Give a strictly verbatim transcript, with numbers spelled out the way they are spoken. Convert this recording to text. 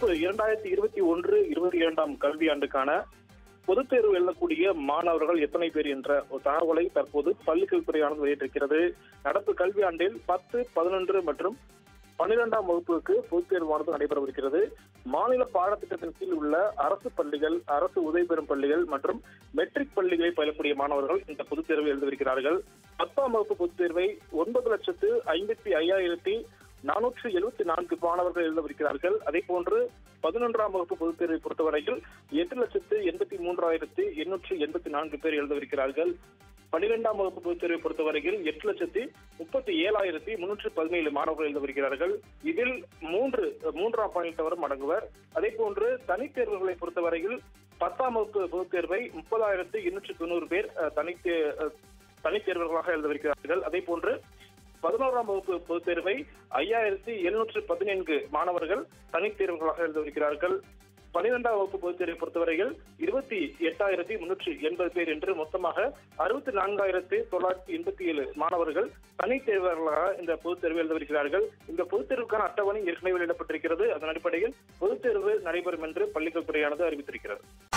நடப்பு இரண்டாயிரத்தி இருபத்தி ஒன்று இருபத்தி இரண்டாம் கல்வியாண்டுக்கான பொதுத் தேர்வு எழுதக்கூடிய மாணவர்கள் எத்தனை பேர் என்ற ஒரு தகவலை தற்போது பள்ளிக்கல்வித்துறையானது வெளியிட்டிருக்கிறது. நடப்பு கல்வியாண்டில் பத்து பதினொன்று மற்றும் பன்னிரெண்டாம் வகுப்புக்கு பொதுத் தேர்வானது நடைபெறவிருக்கிறது. மாநில பாடத்திட்டத்தின் கீழ் உள்ள அரசு பள்ளிகள், அரசு உதவி பெறும் பள்ளிகள் மற்றும் மெட்ரிக் பள்ளிகளில் பயிலக்கூடிய மாணவர்கள் இந்த பொதுத் தேர்வை எழுதவிருக்கிறார்கள். பத்தாம் வகுப்பு பொதுத் தேர்வை ஒன்பது லட்சத்து ஐம்பத்தி ஐயாயிரத்தி நானூற்று எழுபத்தி நான்கு மாணவர்கள் எழுதவிருக்கிறார்கள். அதே போன்று பதினொன்றாம் வகுப்பு பொதுத் தேர்வை பொறுத்தவரையில் எட்டு லட்சத்து எண்பத்தி மூன்றாயிரத்தி எண்ணூற்று எண்பத்தி நான்கு பேர் எழுதவிருக்கிறார்கள். பன்னிரெண்டாம் வகுப்பு பொதுத் தேர்வை பொறுத்தவரையில் எட்டு லட்சத்தி முப்பத்தி ஏழாயிரத்தி முன்னூற்று பதினேழு மாணவர்கள் எழுதவிருக்கிறார்கள். இதில் மூன்று மூன்றாம் பாயிண்டவரும் அடங்குவர். அதே போன்று தனித் தேர்வுகளை பொறுத்தவரையில் பத்தாம் வகுப்பு பொதுத் தேர்வை முப்பதாயிரத்தி எண்ணூற்று தொண்ணூறு பேர் தனி தனித் தேர்வுகளாக எழுதவிருக்கிறார்கள். அதே போன்று பதினோராம் வகுப்பு பொதுத் தேர்வை ஐயாயிரத்தி எழுநூற்று பதினான்கு மாணவர்கள் தனித் தேர்வுகளாக எழுதவிருக்கிறார்கள். பனிரெண்டாம் வகுப்பு பொதுத் தேர்வை பொறுத்தவரையில் இருபத்தி எட்டாயிரத்தி முன்னூற்றி எண்பது பேர் என்று மொத்தமாக அறுபத்தி நான்காயிரத்தி தொள்ளாயிரத்தி எண்பத்தி ஏழு மாணவர்கள் தனித் தேர்வர்களாக இந்த பொதுத் தேர்வு எழுதவிருக்கிறார்கள். இந்த பொதுத் தேர்வுக்கான அட்டவணை ஏற்கனவே வெளியிடப்பட்டிருக்கிறது. அதன் அடிப்படையில் பொதுத் தேர்வு நடைபெறும் என்று பள்ளிக்கல்வித்துறையானது அறிவித்திருக்கிறது.